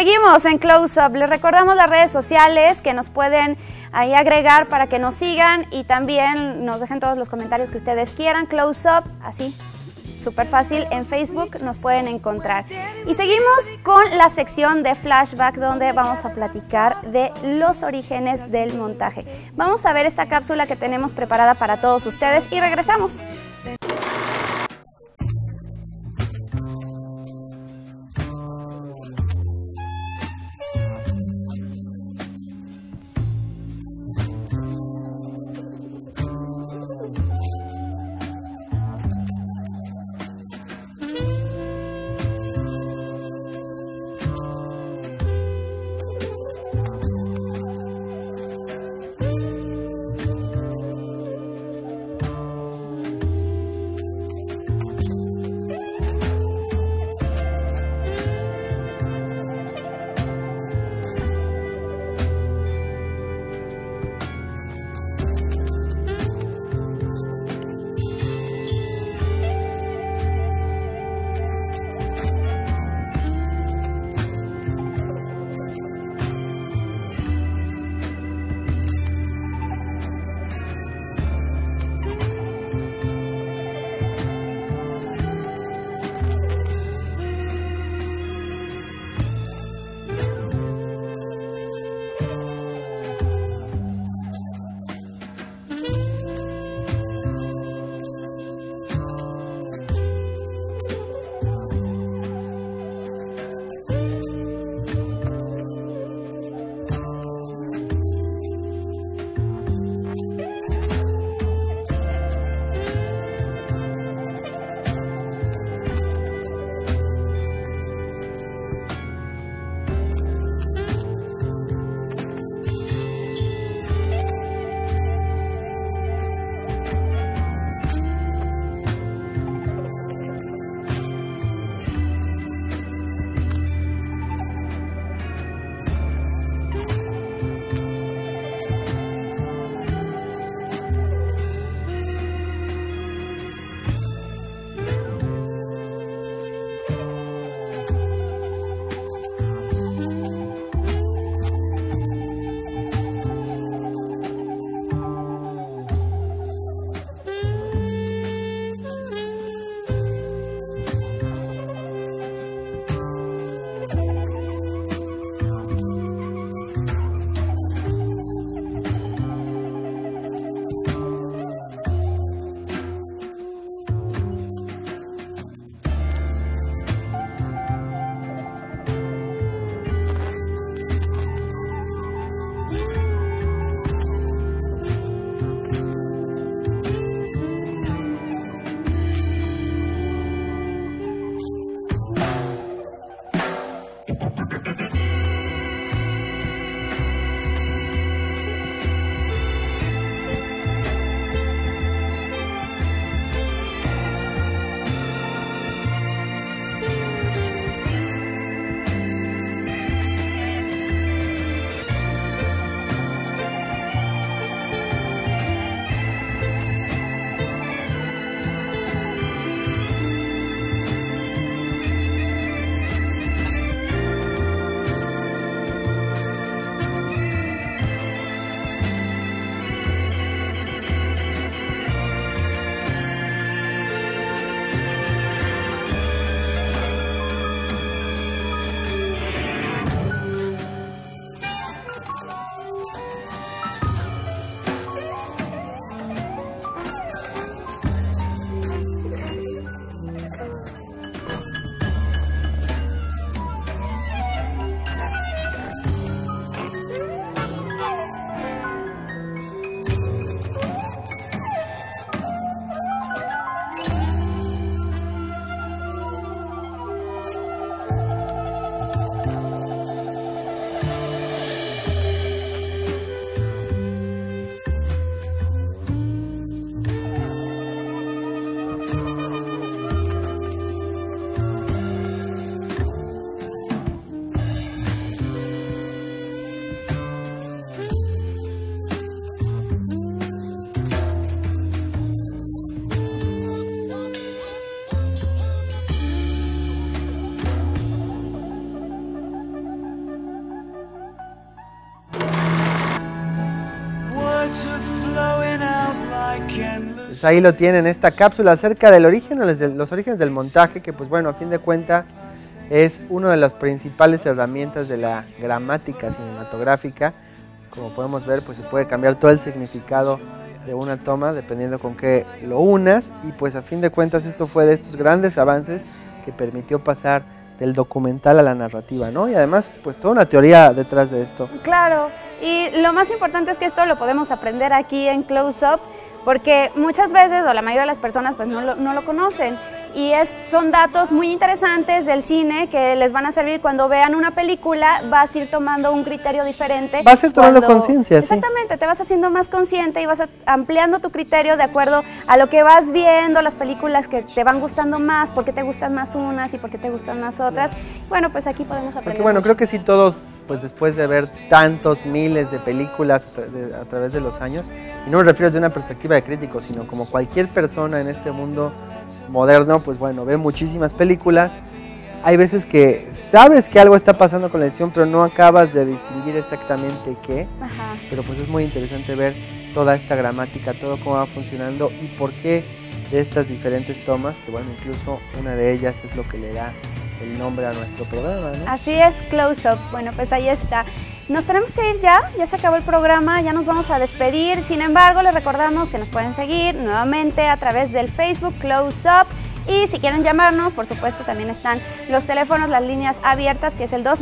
seguimos en Close Up. Les recordamos las redes sociales que nos pueden ahí agregar para que nos sigan y también nos dejen todos los comentarios que ustedes quieran. Close Up, así, súper fácil, en Facebook nos pueden encontrar. Y seguimos con la sección de Flashback, donde vamos a platicar de los orígenes del montaje. Vamos a ver esta cápsula que tenemos preparada para todos ustedes y regresamos. Pues ahí lo tienen, esta cápsula acerca del origen, los orígenes del montaje, que pues bueno, a fin de cuentas es una de las principales herramientas de la gramática cinematográfica. Como podemos ver, pues se puede cambiar todo el significado de una toma dependiendo con qué lo unas, y pues a fin de cuentas esto fue de estos grandes avances que permitió pasar del documental a la narrativa, ¿no? Y además pues toda una teoría detrás de esto. Claro, y lo más importante es que esto lo podemos aprender aquí en Close Up, porque muchas veces, o la mayoría de las personas pues no lo conocen, y son datos muy interesantes del cine que les van a servir cuando vean una película. Vas a ir tomando un criterio diferente. Vas a ir tomando conciencia, sí. Exactamente, te vas haciendo más consciente y vas ampliando tu criterio de acuerdo a lo que vas viendo, las películas que te van gustando más, por qué te gustan más unas y por qué te gustan más otras. Bueno, pues aquí podemos aprender. Porque bueno, mucho. creo que sí todos, pues después de ver tantos miles de películas a través de los años, y no me refiero desde una perspectiva de crítico, sino como cualquier persona en este mundo moderno, pues bueno, ve muchísimas películas. Hay veces que sabes que algo está pasando con la edición, pero no acabas de distinguir exactamente qué. Ajá. Pero pues es muy interesante ver toda esta gramática, todo cómo va funcionando y por qué de estas diferentes tomas, que bueno, incluso una de ellas es lo que le da el nombre a nuestro programa, ¿no? Así es, Close Up. Bueno, pues ahí está. Nos tenemos que ir ya se acabó el programa, ya nos vamos a despedir. Sin embargo, les recordamos que nos pueden seguir nuevamente a través del Facebook Close Up. Y si quieren llamarnos, por supuesto, también están los teléfonos, las líneas abiertas, que es el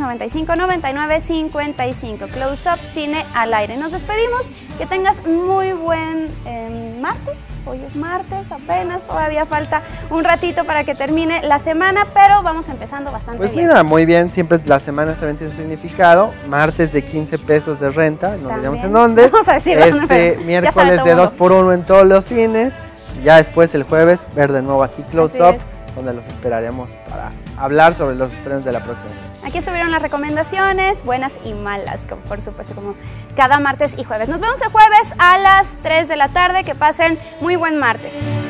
295-9955. Close Up, Cine al Aire. Nos despedimos, que tengas muy buen martes. Hoy es martes, apenas, todavía falta un ratito para que termine la semana, pero vamos empezando bastante bien. Pues mira, muy bien, siempre las semanas también tienen su significado. Martes de 15 pesos de renta, no diremos en dónde. Vamos a decirlo, miércoles de 2x1 en todos los cines. Ya después el jueves ver de nuevo aquí Close Up, donde los esperaremos para hablar sobre los estrenos de la próxima. Aquí estuvieron las recomendaciones, buenas y malas, como por supuesto, como cada martes y jueves. Nos vemos el jueves a las 3 de la tarde, que pasen muy buen martes.